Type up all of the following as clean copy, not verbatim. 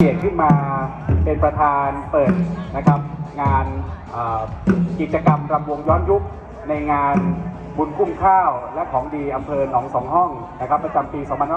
เกียรติขึ้นมาเป็นประธานเปิดนะครับงานกิจกรรมรำวงย้อนยุคในงานบุญกุ้มข้าวและของดีอำเภอหนองสองห้องนะครับประจำปี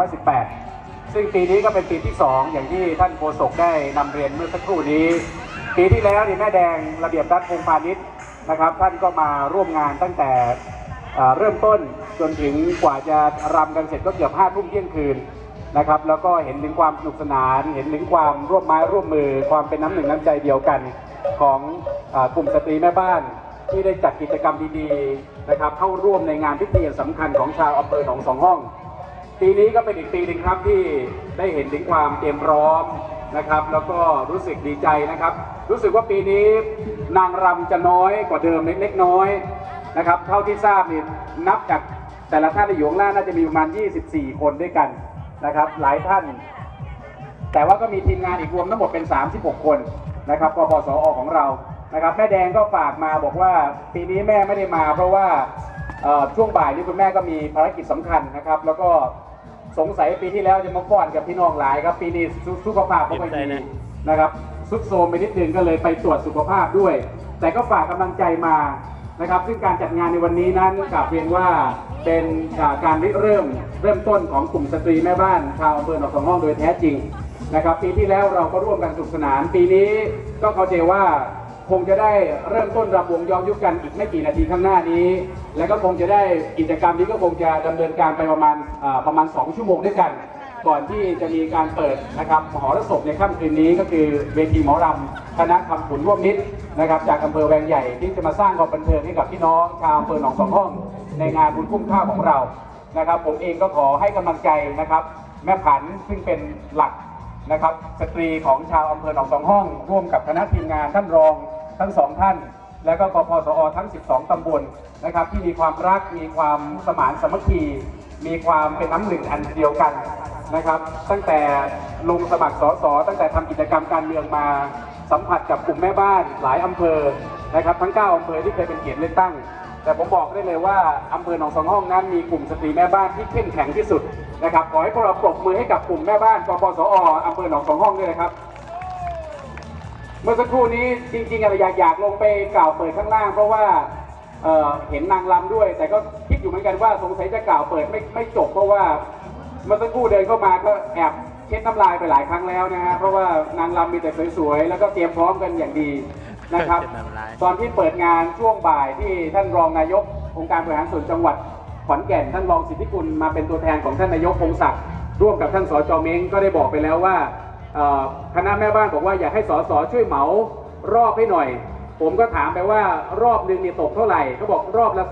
2518 ซึ่งปีนี้ก็เป็นปีที่ 2อย่างที่ท่านโฆษกได้นำเรียนเมื่อสักครู่นี้ปีที่แล้วนี่แม่แดงระเบียบรัฐพงษ์พาณิชย์นะครับท่านก็มาร่วมงานตั้งแต่เริ่มต้นจนถึงกว่าจะรำกันเสร็จก็เกือบ5 ทุ่มเที่ยงคืนนะครับแล้วก็เห็นถึงความสนุกสนานเห็นถึงความร่วมไม้ร่วมมือความเป็นน้ำหนึ่งน้ำใจเดียวกันของกลุ่มสตรีแม่บ้านที่ได้จัดกิจกรรมดีๆนะครับเข้าร่วมในงานพิธีสำคัญของชาวอำเภอหนองสองห้องปีนี้ก็เป็นอีกปีหนึ่งครับที่ได้เห็นถึงความเตรียมพร้อมนะครับแล้วก็รู้สึกดีใจนะครับรู้สึกว่าปีนี้นางรำจะน้อยกว่าเดิมเล็กน้อยนะครับเท่าที่ทราบนี่นับจากแต่ละท่านในอยู่ข้างล่างน่าจะมีประมาณ24 คนด้วยกันนะครับหลายท่านแต่ว่าก็มีทีมงานอีกรวมทั้งหมดเป็น36 คนนะครับกปสอของเรานะครับแม่แดงก็ฝากมาบอกว่าปีนี้แม่ไม่ได้มาเพราะว่าช่วงบ่ายนี้คุณแม่ก็มีภารกิจสำคัญนะครับแล้วก็สงสัยปีที่แล้วจะมาฟ้อนกับพี่น้องหลายครับปีนี้สุขภาพไม่ค่อยดีนะครับสุดโทรมไปนิดนึงก็เลยไปตรวจสุขภาพด้วยแต่ก็ฝากกำลังใจมานะครับซึ่งการจัดงานในวันนี้นั้นกล่าวเพียงว่าเป็นการเริ่มต้นของกลุ่มสตรีแม่บ้านชาวอำเภอหนองสองห้องโดยแท้จริงนะครับปีที่แล้วเราก็ร่วมกันสนุกสนานปีนี้ก็เข้าใจว่าคงจะได้เริ่มต้นรำวงย้อนยุคกันอีกไม่กี่นาทีข้างหน้านี้แล้วก็คงจะได้กิจกรรมนี้ก็คงจะดำเนินการไปประมาณ2 ชั่วโมงด้วยกันก่อนที่จะมีการเปิดนะครับมหรสพในค่ำคืนนี้ก็คือเวทีหมอรำคณะคำขุนร่วมมิตรนะครับจากอำเภอแวงใหญ่ที่จะมาสร้างความบันเทิงให้กับพี่น้องชาวอำเภอหนองสองห้องในงานบุญกุ้มข้าวของเรานะครับผมเองก็ขอให้กำลังใจนะครับแม่ผันซึ่งเป็นหลักนะครับสตรีของชาวอำเภอหนองสองห้องร่วมกับคณะทีมงานท่านรองทั้ง2 ท่านและก็กปสอทั้ง12 ตำบลนะครับที่มีความรักมีความสมานสามัคคีมีความเป็นน้ำหนึ่งอันเดียวกันนะครับตั้งแต่ลงสมัครสสตั้งแต่ทำกิจกรรมการเมืองมาสัมผัสกับกลุ่มแม่บ้านหลายอำเภอนะครับทั้ง9 อำเภอที่เคยเป็นเขตเลือกตั้งแต่ผมบอกได้เลยว่าอำเภอหนองสองห้องนั้นมีกลุ่มสตรีแม่บ้านที่เข้มแข็งที่สุดนะครับขอให้พวกเราปรบมือให้กับกลุ่มแม่บ้านกปสออำเภอหนองสองห้องด้วยนะครับเมื่อสักครู่นี้จริงๆอยากลงไปกล่าวเปิดข้างล่างเพราะว่าเห็นนางรำด้วยแต่ก็คิดอยู่เหมือนกันว่าสงสัยจะกล่าวเปิดไม่จบเพราะว่าเมื่อสักครู่เดินเข้ามาก็แอบเช็ดน้ำลายไปหลายครั้งแล้วนะฮะเพราะว่านางรำมีแต่สวยๆแล้วก็เตรียมพร้อมกันอย่างดีนะครับตอนที่เปิดงานช่วงบ่ายที่ท่านรองนายกองค์การบริหารส่วนจังหวัดขอนแก่นท่านรองสิทธิกุลมาเป็นตัวแทนของท่านนายกพงศักดิ์ร่วมกับท่านสจ.เม้งก็ได้บอกไปแล้วว่าคณะแม่บ้านบอกว่าอยากให้สสช่วยเหมารอบให้หน่อยผมก็ถามไปว่ารอบหนึ่งเนี่ยตกเท่าไหร่เขาบอกรอบละ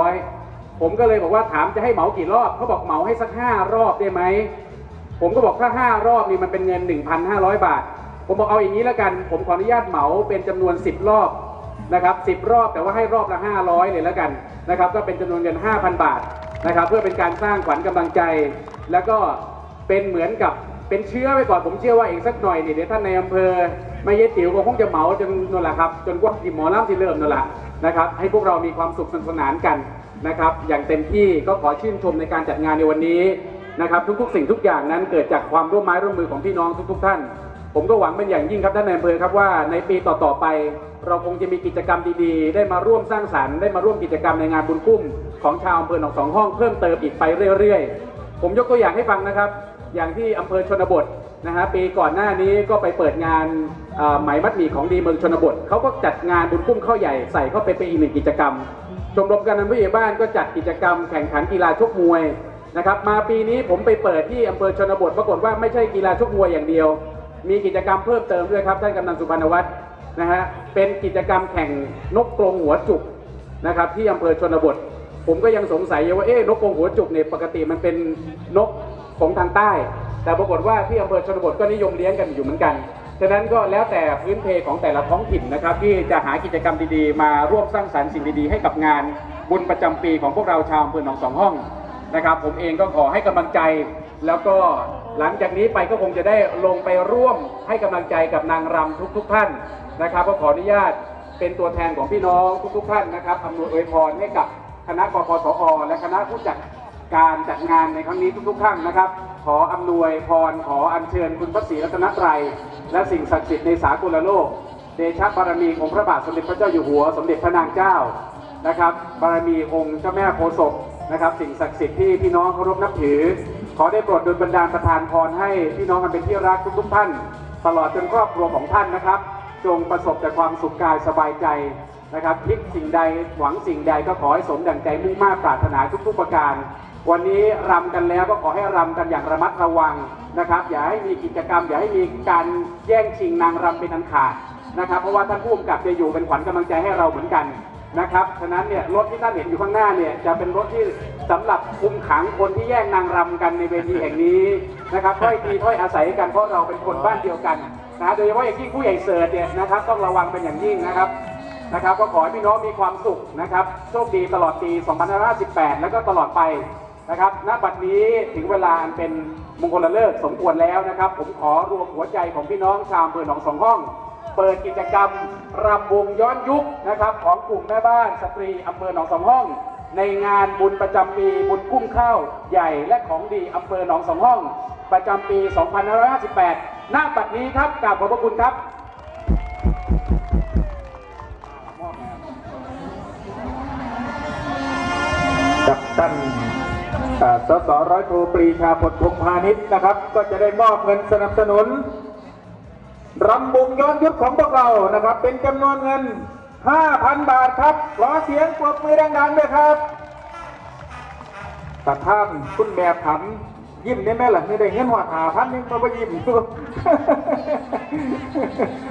300ผมก็เลยบอกว่าถามจะให้เหมากี่รอบเขาบอกเหมาให้สัก5 รอบได้ไหมผมก็บอกถ้า5 รอบนี่มันเป็นเงิน 1,500 บาทผมบอกเอาอย่างนี้แล้วกันผมขออนุญาตเหมาเป็นจำนวน10 รอบนะครับ10 รอบแต่ว่าให้รอบละ500เลยแล้วกันนะครับก็เป็นจำนวนเงิน 5,000 บาทนะครับเพื่อเป็นการสร้างขวัญกำลังใจแล้วก็เป็นเหมือนกับเป็นเชื้อไปก่อนผมเชื่อว่าอีกสักหน่อยนี่เดี๋ยวท่านในอำเภอไม่เยติ๋วก็คงจะเหมาจนนั่นแหละครับจนกว่าที่หมอลำที่เริ่มนั่นแหละนะครับให้พวกเรามีความสุขสนุกสนานกันนะครับอย่างเต็มที่ก็ขอชื่นชมในการจัดงานในวันนี้นะครับทุกๆสิ่งทุกอย่างนั้นเกิดจากความร่วมไม้ร่วมมือของพี่น้องทุกๆท่านผมก็หวังเป็นอย่างยิ่งครับท่านในอำเภอครับว่าในปีต่อๆไปเราคงจะมีกิจกรรมดีๆได้มาร่วมสร้างสรรค์ได้มาร่วมกิจกรรมในงานบุญกุ้มของชาวอำเภอหนองสองห้องเพิ่มเติมอีกไปเรื่อยๆผมยกตัวอย่างให้ฟังนะครับอย่างที่อำเภอชนบทนะฮะปีก่อนหน้านี้ก็ไปเปิดงานไหมมัดหมี่ของดีเมืองชนบทเขาก็จัดงานบุญกุ้มข้าวใหญ่ใส่เข้าไปเป็นอีก1 กิจกรรมชมรมกำนันผู้ใหญ่บ้านก็จัดกิจกรรมแข่งขันกีฬาชกมวยนะครับมาปีนี้ผมไปเปิดที่อำเภอชนบทปรากฏว่าไม่ใช่กีฬาชกมวยอย่างเดียวมีกิจกรรมเพิ่มเติมด้วยครับท่านกำนันสุพรรณวัฒน์นะฮะเป็นกิจกรรมแข่งนกกรงหัวจุกนะครับที่อำเภอชนบทผมก็ยังสงสัยว่านกกรงหัวจุกเนี่ยปกติมันเป็นนกของทางใต้แต่ปรากฏว่าที่อำเภอชนบทก็นิยมเลี้ยงกันอยู่เหมือนกันฉะนั้นก็แล้วแต่พื้นเพของแต่ละท้องถิ่นนะครับที่จะหากิจกรรมดีๆมาร่วมสร้างสรรค์สิ่งดีๆให้กับงานบุญประจำปีของพวกเราชาวอำเภอหนองสองห้องนะครับผมเองก็ขอให้กำลังใจแล้วก็หลังจากนี้ไปก็คงจะได้ลงไปร่วมให้กำลังใจกับนางรำทุกท่านนะครับก็ขออนุญาตเป็นตัวแทนของพี่น้องทุกท่านนะครับอำนวยอวยพรให้กับคณะกปสอและคณะผู้จัดการจัดงานในครั้งนี้ทุกๆท่านนะครับ ขออำนวยพรขออัญเชิญคุณพระศรีรัตนตรัยและสิ่งศักดิ์สิทธิ์ในสากลโลกเดชะบารมีองค์พระบาทสมเด็จพระเจ้าอยู่หัวสมเด็จพระนางเจ้านะครับบารมีองค์เจ้าแม่โพธิ์ศพนะครับสิ่งศักดิ์สิทธิ์ที่พี่น้องเคารพนับถือขอได้โปรดดลบันดาลประทานพรให้พี่น้องกันเป็นที่รักทุกท่านตลอดจนครอบครัวของท่านนะครับจงประสบแต่ความสุขกายสบายใจนะครับคิดสิ่งใดหวังสิ่งใดก็ขอให้สมดั่งใจมุ่งมั่นปรารถนาทุกๆประการวันนี้รำกันแล้วก็ขอให้รำกันอย่างระมัดระวังนะครับอย่าให้มีกิจกรรมอย่าให้มีการแย่งชิงนางรำเป็นอันขาดนะครับเพราะว่าท่านผู้กำกับจะอยู่เป็นขวัญกำลังใจให้เราเหมือนกันนะครับฉะนั้นเนี่ยรถที่ท่านเห็นอยู่ข้างหน้าเนี่ยจะเป็นรถที่สำหรับคุมขังคนที่แย่งนางรำกันในเวทีแห่งนี้นะครับถ้อยทีถ้อยอาศัยกันเพราะเราเป็นคนบ้านเดียวกันนะโดยเฉพาะอย่างยิ่งผู้ใหญ่เสิร์ชเนี่ยนะครับต้องระวังเป็นอย่างยิ่งนะครับก็ขอให้พี่น้องมีความสุขนะครับโชคดีตลอดปี 2518 แล้วก็ตลอดไปนะครับณบัดนี้ถึงเวลาอันเป็นมงคลฤกษ์สมควรแล้วนะครับผมขอรวมหัวใจของพี่น้องชาวอำเภอหนองสองห้องเปิดกิจกรรมรำวงย้อนยุคนะครับของกลุ่มแม่บ้านสตรีอำเภอหนองสองห้องในงานบุญประจำปีบุญกุ้มข้าวใหญ่และของดีอำเภอหนองสองห้องประจำปี 2558 ณ บัดนี้ครับกราบขอบพระคุณครับกับท่านสสร้อยโทปรีชาผลพงพาณิชย์นะครับก็จะได้มอบเงินสนับสนุนรำวงย้อนยุคของพวกเรานะครับเป็นจำนวนเงิน 5,000 บาทครับขอเสียงปรบมือดังๆด้วยครับแต่ท่านคุณแม่ผันยิ้มได้ไหมล่ะไม่ได้เงินหัวหาพันยังมายิ้ม